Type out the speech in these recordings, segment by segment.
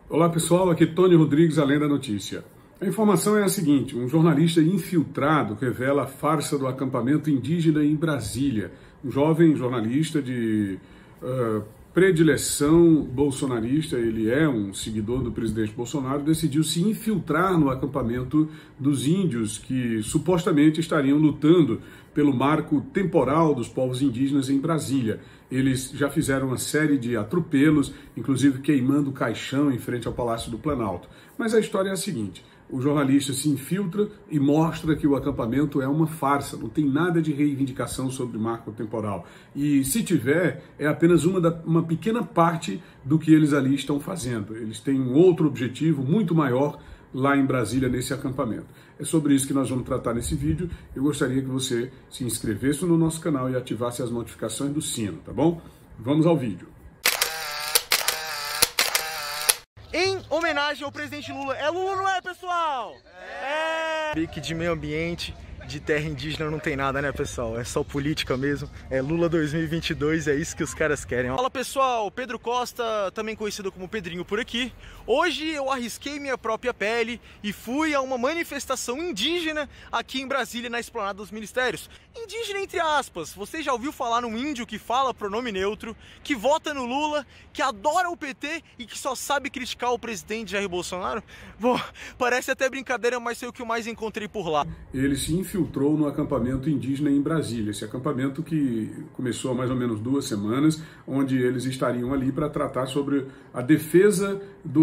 Olá pessoal, aqui Tony Rodrigues, Além da Notícia. A informação é a seguinte: um jornalista infiltrado revela a farsa do acampamento indígena em Brasília. Um jovem jornalista de predileção bolsonarista, ele é um seguidor do presidente Bolsonaro, decidiu se infiltrar no acampamento dos índios que supostamente estariam lutando pelo marco temporal dos povos indígenas em Brasília. Eles já fizeram uma série de atropelos, inclusive queimando o caixão em frente ao Palácio do Planalto. Mas a história é a seguinte: o jornalista se infiltra e mostra que o acampamento é uma farsa, não tem nada de reivindicação sobre marco temporal. E se tiver, é apenas uma pequena parte do que eles ali estão fazendo. Eles têm um outro objetivo muito maior lá em Brasília, nesse acampamento. É sobre isso que nós vamos tratar nesse vídeo. Eu gostaria que você se inscrevesse no nosso canal e ativasse as notificações do sino, tá bom? Vamos ao vídeo. Em homenagem ao presidente Lula. É Lula, não é, pessoal? É! Pique de meio ambiente, de terra indígena não tem nada, né, pessoal? É só política mesmo. É Lula 2022, é isso que os caras querem. Fala, pessoal, Pedro Costa, também conhecido como Pedrinho por aqui. Hoje eu arrisquei minha própria pele e fui a uma manifestação indígena aqui em Brasília, na Esplanada dos Ministérios. Indígena entre aspas. Você já ouviu falar num índio que fala pronome neutro, que vota no Lula, que adora o PT e que só sabe criticar o presidente Jair Bolsonaro? Bom, parece até brincadeira, mas foi o que eu mais encontrei por lá. Ele se infiltrou no acampamento indígena em Brasília, esse acampamento que começou há mais ou menos 2 semanas, onde eles estariam ali para tratar sobre a defesa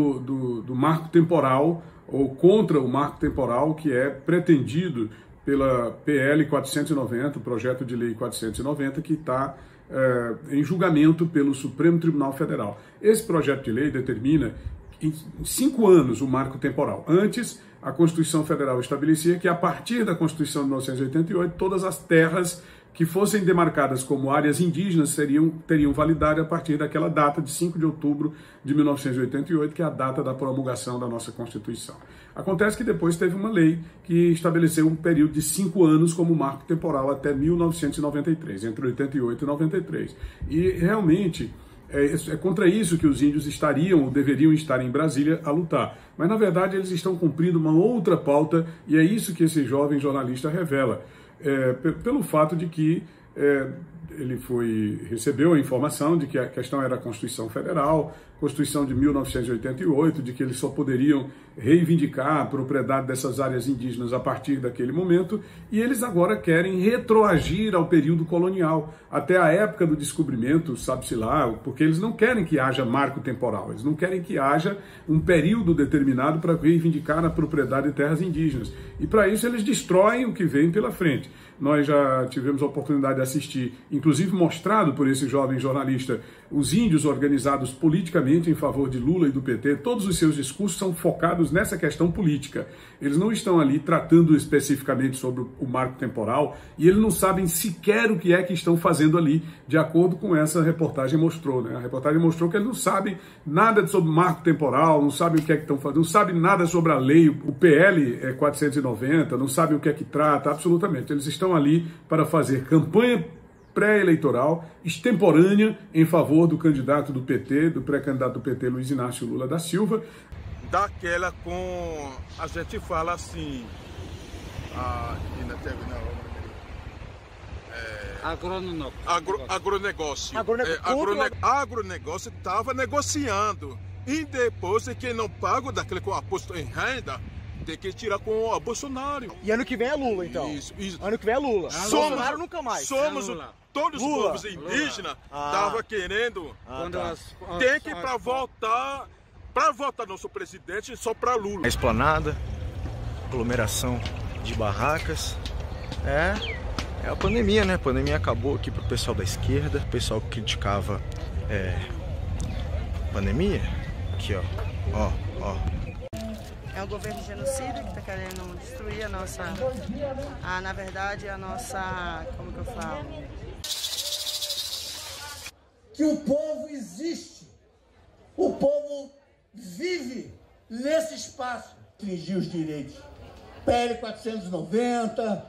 do marco temporal, ou contra o marco temporal que é pretendido pela PL 490, o projeto de lei 490, que está em julgamento pelo Supremo Tribunal Federal. Esse projeto de lei determina em 5 anos o marco temporal. Antes, a Constituição Federal estabelecia que, a partir da Constituição de 1988, todas as terras que fossem demarcadas como áreas indígenas teriam validade a partir daquela data de 5 de outubro de 1988, que é a data da promulgação da nossa Constituição. Acontece que depois teve uma lei que estabeleceu um período de 5 anos como marco temporal até 1993, entre 88 e 93. E realmente é contra isso que os índios estariam ou deveriam estar em Brasília a lutar. Mas, na verdade, eles estão cumprindo uma outra pauta, e é isso que esse jovem jornalista revela. Pelo fato de que ele recebeu a informação de que a questão era a Constituição Federal, Constituição de 1988, de que eles só poderiam reivindicar a propriedade dessas áreas indígenas a partir daquele momento, e eles agora querem retroagir ao período colonial, até a época do descobrimento, sabe-se lá, porque eles não querem que haja marco temporal, eles não querem que haja um período determinado para reivindicar a propriedade de terras indígenas. E para isso eles destroem o que vem pela frente. Nós já tivemos a oportunidade de assistir, inclusive mostrado por esse jovem jornalista, os índios organizados politicamente em favor de Lula e do PT. Todos os seus discursos são focados nessa questão política. Eles não estão ali tratando especificamente sobre o marco temporal, e eles não sabem sequer o que é que estão fazendo ali, de acordo com essa reportagem mostrou, né? A reportagem mostrou que eles não sabem nada sobre o marco temporal, não sabem o que é que estão fazendo, não sabem nada sobre a lei, o PL 490, não sabem o que é que trata, absolutamente. Eles estão ali para fazer campanha pré-eleitoral, extemporânea, em favor do candidato do PT, do pré-candidato do PT, Luiz Inácio Lula da Silva. Daquela com, a gente fala assim, agronegócio. Agronegócio estava negociando, e depois quem não paga daquele com aposto em renda, tem que tirar com o Bolsonaro. E ano que vem é Lula, então? Isso. Ano que vem é Lula. Bolsonaro nunca mais. Somos todos os povos indígenas estavam querendo. Tem que para votar nosso presidente só para Lula. A esplanada, aglomeração de barracas. É a pandemia, né? A pandemia acabou aqui pro pessoal da esquerda, o pessoal que criticava pandemia. Aqui, ó. É um governo genocida que está querendo destruir a nossa, na verdade, a nossa, como que eu falo? Que o povo existe, o povo vive nesse espaço. Restringir os direitos. PL 490,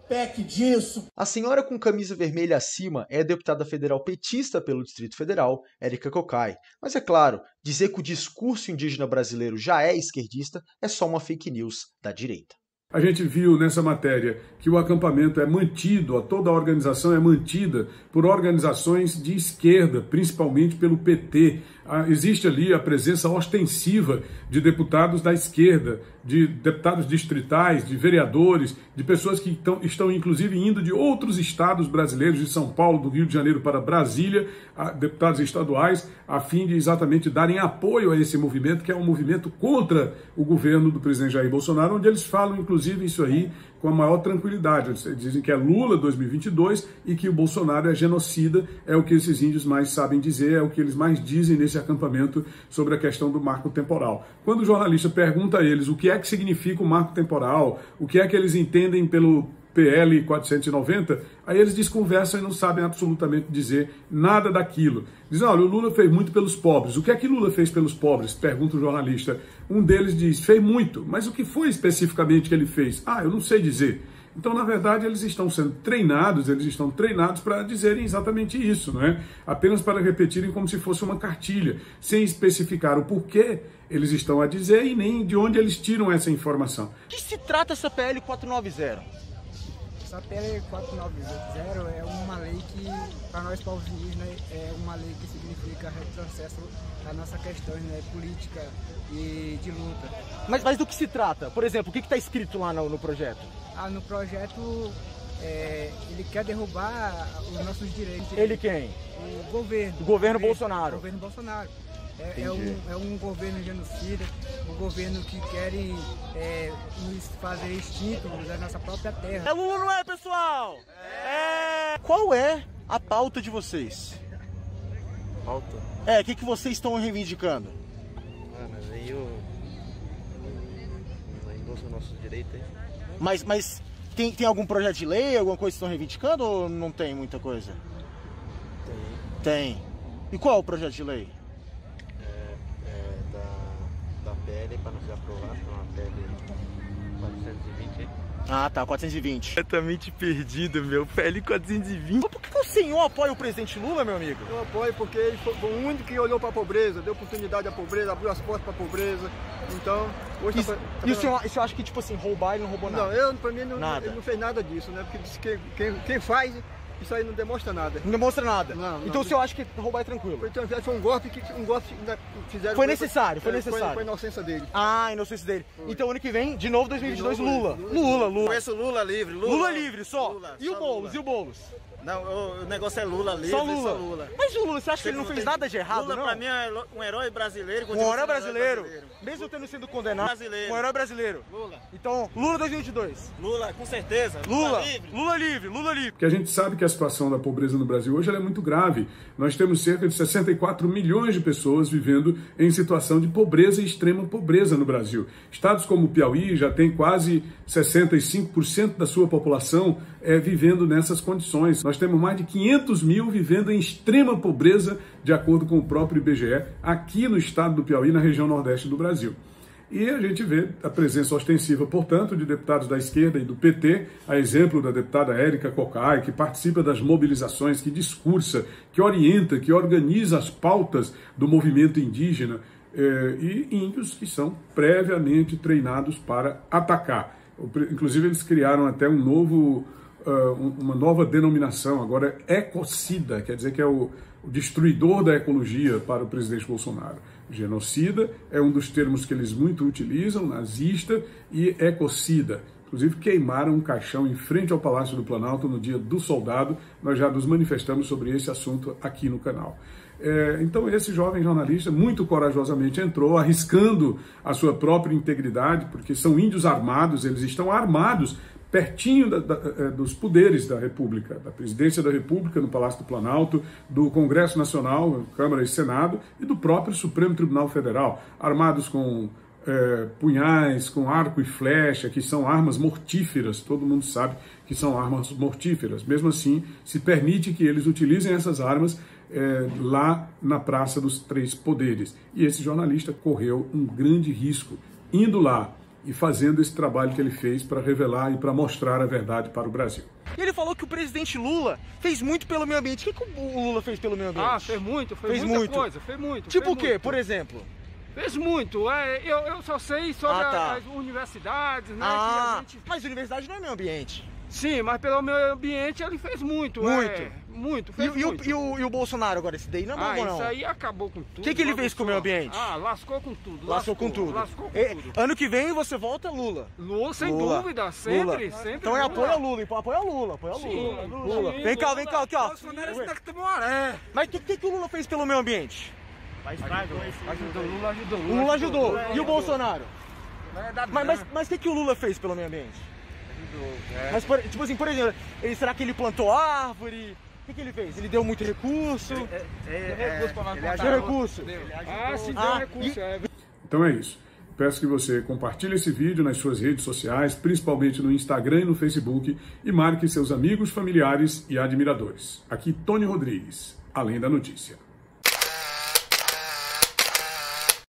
PEC disso. A senhora com camisa vermelha acima é a deputada federal petista pelo Distrito Federal, Érica Cocai. Mas é claro, dizer que o discurso indígena brasileiro já é esquerdista é só uma fake news da direita. A gente viu nessa matéria que o acampamento é mantido, toda a organização é mantida por organizações de esquerda, principalmente pelo PT. Existe ali a presença ostensiva de deputados da esquerda, de deputados distritais, de vereadores, de pessoas que estão inclusive indo de outros estados brasileiros, de São Paulo, do Rio de Janeiro para Brasília, deputados estaduais, a fim de exatamente darem apoio a esse movimento, que é um movimento contra o governo do presidente Jair Bolsonaro, onde eles falam inclusive isso aí com a maior tranquilidade. Eles dizem que é Lula 2022 e que o Bolsonaro é genocida, é o que esses índios mais sabem dizer, é o que eles mais dizem nesse acampamento sobre a questão do marco temporal. Quando o jornalista pergunta a eles o que é que significa o marco temporal, o que é que eles entendem pelo PL 490, aí eles desconversam e não sabem absolutamente dizer nada daquilo. Dizem, olha, o Lula fez muito pelos pobres. O que é que Lula fez pelos pobres? Pergunta o jornalista. Um deles diz, fez muito, mas o que foi especificamente que ele fez? Eu não sei dizer. Então, na verdade, eles estão sendo treinados, para dizerem exatamente isso, não é? Apenas para repetirem como se fosse uma cartilha, sem especificar o porquê eles estão a dizer e nem de onde eles tiram essa informação. De que se trata essa PL 490? Essa PL 490 é uma lei que, para nós povos indígenas, é uma lei que significa retrocesso da nossa questão, né, política e de luta. Mas do que se trata? Por exemplo, o que está escrito lá no projeto? No projeto, ele quer derrubar os nossos direitos. Ele quem? O governo. O governo Bolsonaro. O governo Bolsonaro. É um governo genocida, um governo que quer nos fazer extintos da nossa própria terra. É Lula, não é, pessoal? É! Qual é a pauta de vocês? Pauta? O que vocês estão reivindicando? Mas aí o nosso direito aí. Mas tem algum projeto de lei, alguma coisa que estão reivindicando ou não tem muita coisa? Tem. E qual é o projeto de lei? Da PL para não ser aprovado, uma PL 420. Tá, 420. Completamente perdido, meu. PL 420. Mas por que o senhor apoia o presidente Lula, meu amigo? Eu apoio porque ele foi o único que olhou para a pobreza, deu oportunidade à pobreza, abriu as portas para a pobreza. Então, hoje E o senhor acha que, tipo assim, roubar ele não roubou nada? Não, para mim ele não fez nada disso, né? Porque diz que quem faz, isso aí não demonstra nada. Não demonstra nada? Não. Então o senhor acha que roubar é tranquilo? Foi um golpe que fizeram. Foi necessário, foi necessário. Foi a inocência dele. A inocência dele. Foi. Então ano que vem, de novo 2022, Lula. Conheço Lula livre. Lula livre, só. Lula, e o Boulos? E o Boulos? Não, o negócio é Lula livre, só Lula. Mas o Lula, você acha que ele não fez nada de errado, Lula, não? pra mim, é um herói brasileiro. Um herói brasileiro? Mesmo tendo sido condenado? Brasileiro. Um herói brasileiro. Lula. Então, Lula 2022. Lula, com certeza. Lula livre. Porque a gente sabe que a situação da pobreza no Brasil hoje ela é muito grave. Nós temos cerca de 64 milhões de pessoas vivendo em situação de pobreza e extrema pobreza no Brasil. Estados como o Piauí já tem quase 65% da sua população vivendo nessas condições. Nós temos mais de 500 mil vivendo em extrema pobreza, de acordo com o próprio IBGE, aqui no estado do Piauí, na região nordeste do Brasil. E a gente vê a presença ostensiva, portanto, de deputados da esquerda e do PT, a exemplo da deputada Érica Cocai, que participa das mobilizações, que discursa, que orienta, que organiza as pautas do movimento indígena, e índios que são previamente treinados para atacar. Inclusive, eles criaram até uma nova denominação, agora ecocida, quer dizer que é o destruidor da ecologia para o presidente Bolsonaro. Genocida é um dos termos que eles muito utilizam, nazista, e ecocida. Inclusive queimaram um caixão em frente ao Palácio do Planalto no Dia do Soldado. Nós já nos manifestamos sobre esse assunto aqui no canal. Então esse jovem jornalista muito corajosamente entrou, arriscando a sua própria integridade, porque são índios armados, eles estão armados pertinho dos poderes da República, da Presidência da República no Palácio do Planalto, do Congresso Nacional, Câmara e Senado, e do próprio Supremo Tribunal Federal, armados com punhais, com arco e flecha, que são armas mortíferas, todo mundo sabe que são armas mortíferas. Mesmo assim, se permite que eles utilizem essas armas lá na Praça dos Três Poderes. E esse jornalista correu um grande risco, indo lá e fazendo esse trabalho que ele fez para revelar e para mostrar a verdade para o Brasil. E ele falou que o presidente Lula fez muito pelo meio ambiente. O que o Lula fez pelo meio ambiente? Ah, fez muita coisa, fez muito. Tipo o quê, muito. por exemplo? Fez muito. Eu só sei sobre as universidades, né? Que a gente... Mas universidade não é meio ambiente. Sim, mas pelo meio ambiente ele fez muito. E o Bolsonaro agora, esse daí não é bom, não? Isso aí acabou com tudo. O que ele fez com o meio ambiente? Lascou com tudo. Lascou com tudo. Ano que vem você volta Lula. Lula, sem dúvida, sempre. Então apoia Lula, apoia Lula. Sim, Lula. Vem cá, aqui, ó. Bolsonaro está que tomou maré. Mas o que o Lula fez pelo meio ambiente? Ajudou. O Lula ajudou. E o Bolsonaro? Mas o que o Lula fez pelo meio ambiente? Mas, tipo assim, por exemplo, será que ele plantou árvore? O que ele fez? Ele deu muito recurso? Deu recurso? Deu recurso. Então é isso. Peço que você compartilhe esse vídeo nas suas redes sociais, principalmente no Instagram e no Facebook, e marque seus amigos, familiares e admiradores. Aqui, Tony Rodrigues, Além da Notícia.